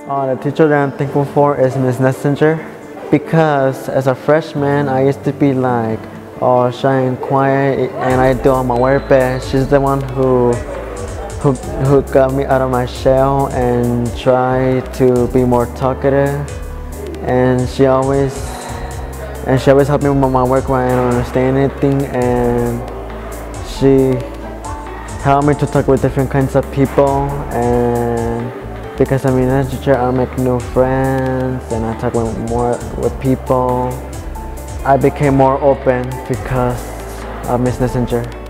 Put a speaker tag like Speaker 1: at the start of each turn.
Speaker 1: The teacher that I'm thankful for is Miss Nessinger, because as a freshman I used to be like all shy and quiet, and I do all my work, but she's the one who got me out of my shell and tried to be more talkative, and she always helped me with my work when I don't understand anything, and she helped me to talk with different kinds of people, and because I'm in literature, I make new friends and I talk more with people. I became more open because of Miss Nessinger.